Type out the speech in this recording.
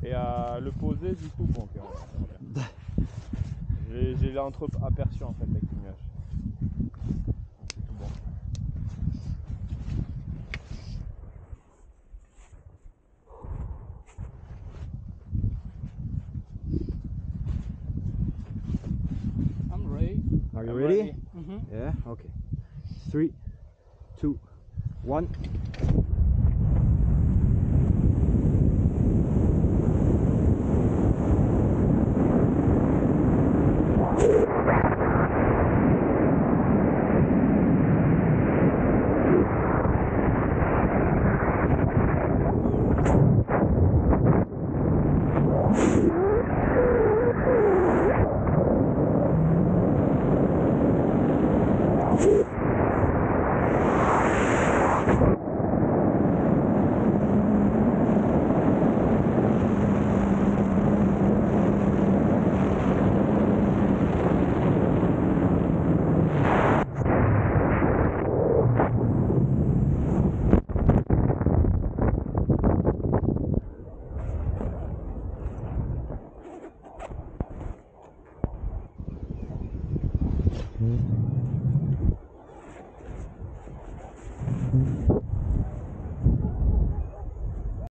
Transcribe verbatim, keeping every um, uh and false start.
Et à le poser, du coup, bon, ok, on verra bien. J'ai l'entre-aperçu en fait avec le nuage. C'est tout bon. I'm ready. Are you I'm ready? ready. Mm-hmm. Yeah, okay. Three, two, one. Mm-hmm.